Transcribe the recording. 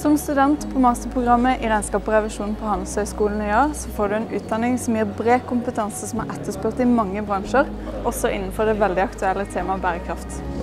Som student på masterprogrammet i regnskap og revisjon på Handelshøyskolen i år, så får du en utdanning som gir bred kompetanse som er etterspurt i mange bransjer, også innenfor det veldig aktuelle temaet bærekraft.